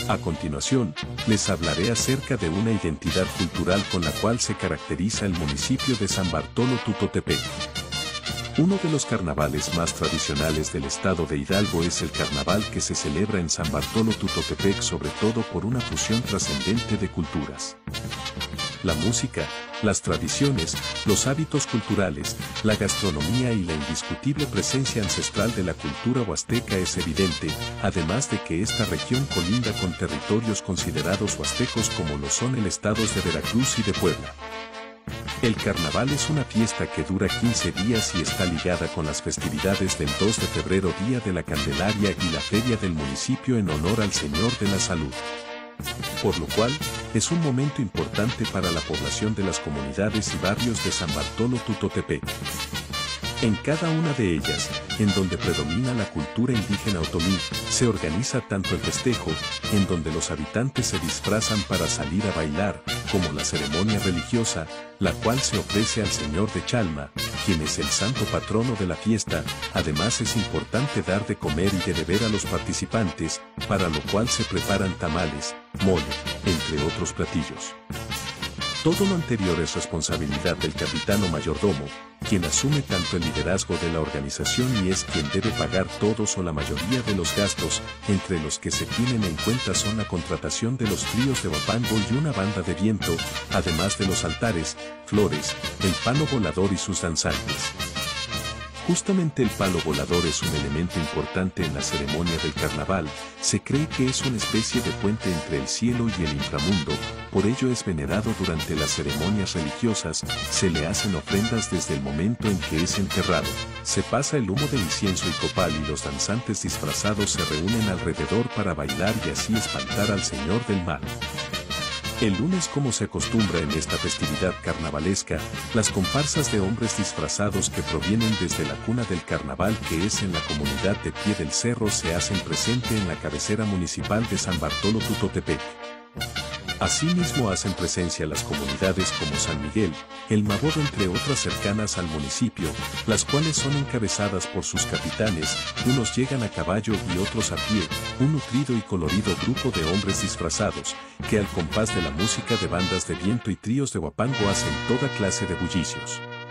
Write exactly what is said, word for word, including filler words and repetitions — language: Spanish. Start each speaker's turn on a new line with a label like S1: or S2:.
S1: A continuación, les hablaré acerca de una identidad cultural con la cual se caracteriza el municipio de San Bartolo Tutotepec. Uno de los carnavales más tradicionales del estado de Hidalgo es el carnaval que se celebra en San Bartolo Tutotepec, sobre todo por una fusión trascendente de culturas. La música, las tradiciones, los hábitos culturales, la gastronomía y la indiscutible presencia ancestral de la cultura huasteca es evidente, además de que esta región colinda con territorios considerados huastecos como lo son el estados de Veracruz y de Puebla. El carnaval es una fiesta que dura quince días y está ligada con las festividades del dos de febrero, Día de la Candelaria, y la feria del municipio en honor al Señor de la Salud. Por lo cual, es un momento importante para la población de las comunidades y barrios de San Bartolo Tutotepec. En cada una de ellas, en donde predomina la cultura indígena otomí, se organiza tanto el festejo, en donde los habitantes se disfrazan para salir a bailar, como la ceremonia religiosa, la cual se ofrece al Señor de Chalma, quien es el santo patrono de la fiesta. Además, es importante dar de comer y de beber a los participantes, para lo cual se preparan tamales, mole, entre otros platillos. Todo lo anterior es responsabilidad del capitán o mayordomo, quien asume tanto el liderazgo de la organización y es quien debe pagar todos o la mayoría de los gastos, entre los que se tienen en cuenta son la contratación de los tríos de huapango y una banda de viento, además de los altares, flores, el palo volador y sus danzantes. Justamente el palo volador es un elemento importante en la ceremonia del carnaval. Se cree que es una especie de puente entre el cielo y el inframundo, por ello es venerado durante las ceremonias religiosas, se le hacen ofrendas desde el momento en que es enterrado, se pasa el humo de incienso y copal y los danzantes disfrazados se reúnen alrededor para bailar y así espantar al Señor del Mal. El lunes, como se acostumbra en esta festividad carnavalesca, las comparsas de hombres disfrazados que provienen desde la cuna del carnaval, que es en la comunidad de Pie del Cerro, se hacen presente en la cabecera municipal de San Bartolo Tutotepec. Asimismo hacen presencia las comunidades como San Miguel, El Mabodo, entre otras cercanas al municipio, las cuales son encabezadas por sus capitanes, unos llegan a caballo y otros a pie, un nutrido y colorido grupo de hombres disfrazados, que al compás de la música de bandas de viento y tríos de huapango hacen toda clase de bullicios.